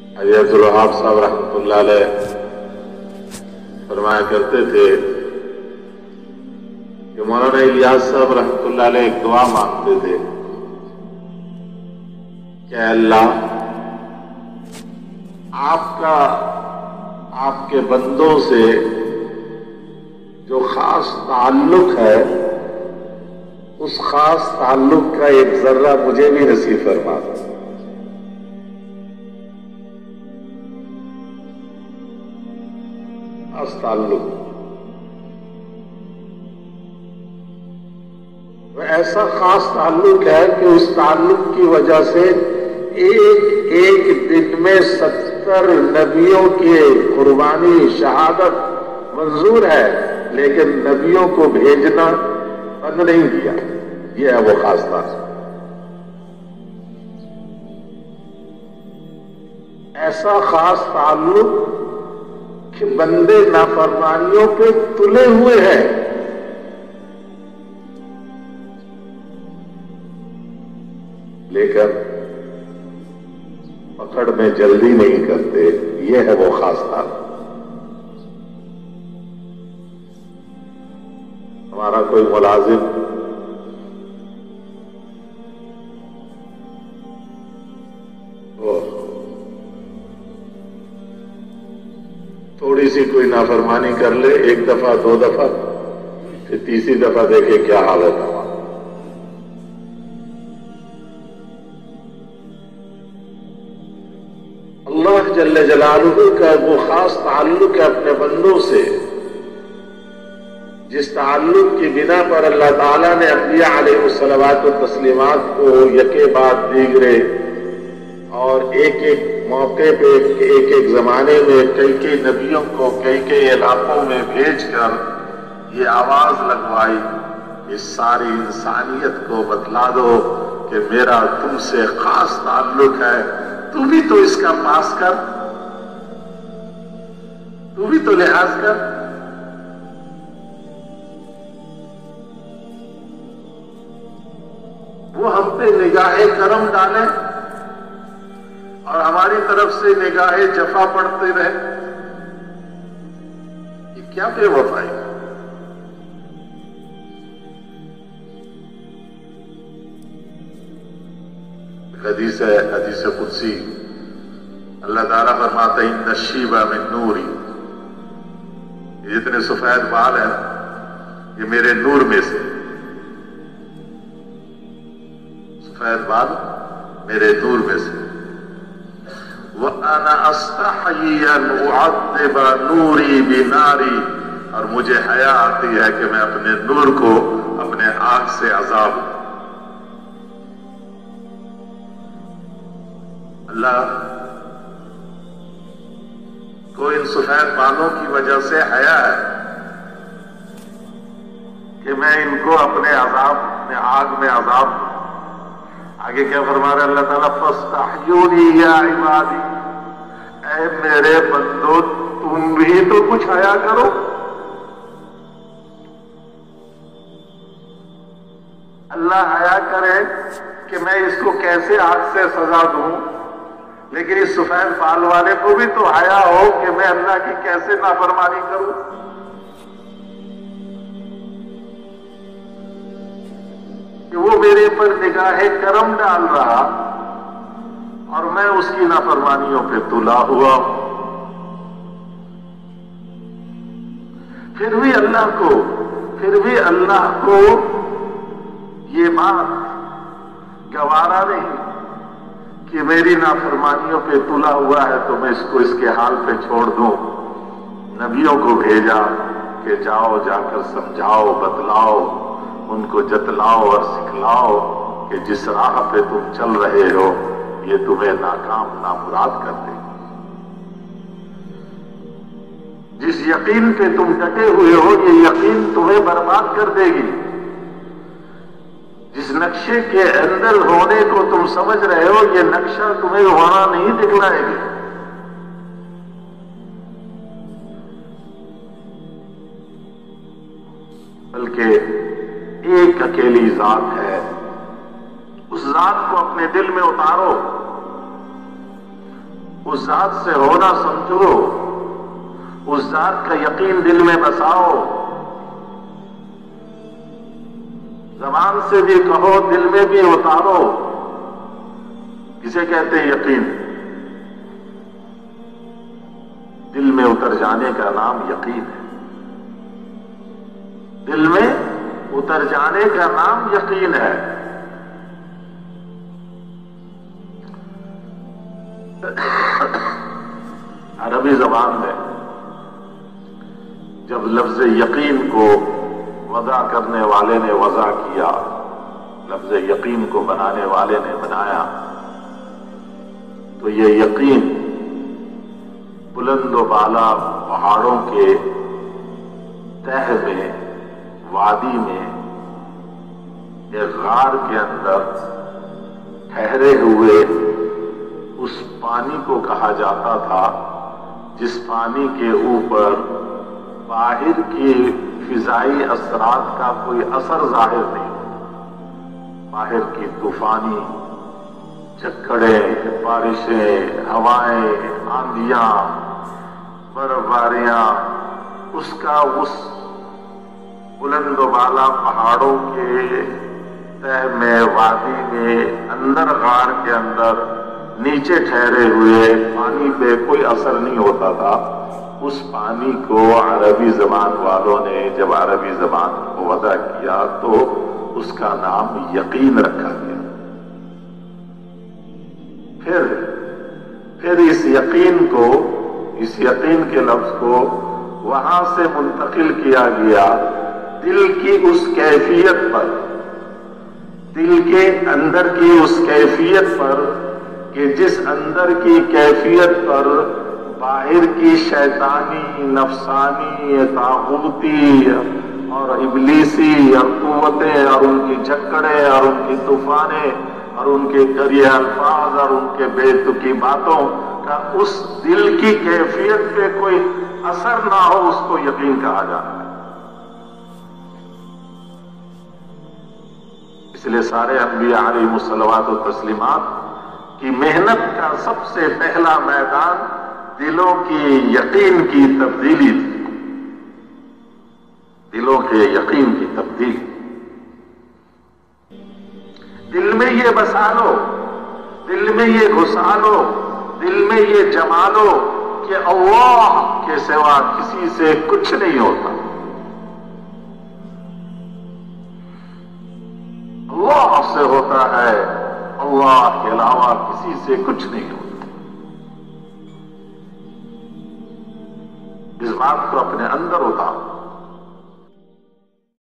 حاجی عبدالوہاب صاحب رحمۃ اللہ علیہ فرمایا کرتے تھے کہ مولانا الیاس صاحب رحمۃ اللہ علیہ ایک دعا مانگتے تھے کہ اللہ آپ کے بندوں سے جو خاص تعلق ہے اس خاص تعلق کا ایک ذرہ مجھے بھی نصیب فرما دو۔ خاص تعلق وہ ایسا خاص تعلق ہے کہ اس تعلق کی وجہ سے ایک دن میں 70 نبیوں کی قربانی شہادت منظور ہے، لیکن نبیوں کو بھیجنا بند نہیں کیا۔ یہ ہے وہ خاص تعلق، ایسا خاص تعلق کہ بندے نافرمانیوں پہ تلے ہوئے ہیں، لیکن پکڑ میں جلدی نہیں کرتے۔ یہ ہے وہ خاص تعلق۔ ہمارا کوئی ملازم تھوڑی سی کوئی نافرمانی کر لے، ایک دفعہ دو دفعہ، پھر تیسری دفعہ دیکھے کیا حالت ہے۔ اللہ جل جلالہ کا وہ خاص تعلق ہے اپنے بندوں سے، جس تعلق کی بنا پر اللہ تعالیٰ نے انبیاء علیہ الصلوات والتسلیمات کو یکے بعد دیگرے اور ایک ایک موقع پہ ایک ایک زمانے میں کئی نبیوں کو کئی علاقوں میں بھیج کر یہ آواز لگوائی کہ ساری انسانیت کو بتلا دو کہ میرا تم سے خاص تعلق ہے، تو بھی تو اس کا پاس کر، تو بھی تو لحاظ کر۔ وہ ہم پہ نگاہ کرم ڈالے اور ہماری طرف سے نگاہ جفا پڑتے رہے، یہ کیا بے وفائی ہے؟ حدیث ہے، حدیث قدسی، اللہ تعالیٰ فرماتا ہے ان الشیب من نوری، یہ جتنے سفید بال ہیں یہ میرے نور میں سے، سفید بال میرے نور میں سے۔ وَأَنَا أَسْتَحْيِي أَنْ أُعَذِّبَ نُورِي بِنَارِي، اور مجھے حیا آتی ہے کہ میں اپنے نور کو اپنے آگ سے عذاب دوں۔ اللہ کو ان سفید بالوں کی وجہ سے حیا ہے کہ میں ان کو اپنے عذاب، اپنے آگ میں عذاب دوں۔ آگے کیا فرما رہے اللہ تعالیٰ؟ فَاسْتَحْيُونِي يَا عِبَادِي، اے میرے بندو تم بھی تو کچھ حیا کرو۔ اللہ حیا کرے کہ میں اس کو کیسے آگ سے سزا دوں، لیکن اس سفید بال والے کو بھی تو حیا ہو کہ میں اللہ کی کیسے نافرمانی کروں۔ کہ وہ میرے پر نگاہ کرم ڈال رہا اور میں اس کی نافرمانیوں پہ تلا ہوا ہوں۔ پھر بھی اللہ کو یہ بات گوارا نہیں کہ میری نافرمانیوں پہ تلا ہوا ہے تو میں اس کو اس کے حال پہ چھوڑ دوں۔ نبیوں کو بھیجا کہ جاؤ، جا کر سمجھاؤ، بتلاؤ، ان کو جتلاؤ اور سکھلاؤ کہ جس راہ پہ تم چل رہے ہو یہ تمہیں ناکام نامراد کر دے گی، جس یقین پہ تم ڈٹے ہوئے ہو یہ یقین تمہیں برباد کر دے گی، جس نقشے کے اندر ہونے کو تم سمجھ رہے ہو یہ نقشہ تمہیں وہاں نہیں دکھلائے گی۔ بلکہ ایک اکیلی ذات ہے، اس ذات کو اپنے دل میں اتارو، اس ذات سے ہونا سمجھو، اس ذات کا یقین دل میں بساؤ، زبان سے بھی کہو، دل میں بھی اتارو۔ کسے کہتے ہیں یقین؟ دل میں اتر جانے کا نام یقین ہے، دل میں اتر جانے کا نام یقین ہے۔ عربی زبان میں جب لفظ یقین کو وضع کرنے والے نے وضع کیا، لفظ یقین کو بنانے والے نے بنایا، تو یہ یقین بلند و بالا پہاڑوں کے تہ میں، وادی میں، ایک غار کے اندر ٹھہرے ہوئے اس پانی کو کہا جاتا تھا جس پانی کے اوپر باہر کی فضائی اثرات کا کوئی اثر ظاہر نہیں ہوتا۔ باہر کی طوفانی جھکڑیں، بارشیں، ہوائیں، آندھیاں، برف باریاں، اس کا اس بلند و بالا پہاڑوں کے تہ میں، وادی میں، اندر غار کے اندر نیچے ٹھہرے ہوئے پانی پہ کوئی اثر نہیں ہوتا تھا۔ اس پانی کو عربی زبان والوں نے جب عربی زبان کو وضع کیا تو اس کا نام یقین رکھا گیا۔ پھر اس یقین کو، اس یقین کے لفظ کو وہاں سے منتقل کیا گیا دل کی اس کیفیت پر، دل کے اندر کی اس کیفیت پر کہ جس اندر کی کیفیت پر باہر کی شیطانی، نفسانی، طاغوتی اور ابلیسی اور قوتیں اور ان کی جھکڑیں اور ان کی طوفانیں اور ان کے کریہ الفاظ اور ان کے بے تکی باتوں کا اس دل کی کیفیت پہ کوئی اثر نہ ہو، اس کو یقین کہا جاتا ہے۔ اس لیے سارے انبیاء علیہم الصلوات و تسلیمات کی محنت کا سب سے پہلا میدان دلوں کی یقین کی تبدیلی تھی، دلوں کے یقین کی تبدیلی۔ دل میں یہ بسا لو، دل میں یہ گھسا لو، دل میں یہ جما لو کہ اللہ کے سوا کسی سے کچھ نہیں ہوتا، اللہ سے ہوتا ہے، اللہ کے علاوہ کسی سے کچھ نہیں ہوتا۔ اس بات کو اپنے اندر اتارو۔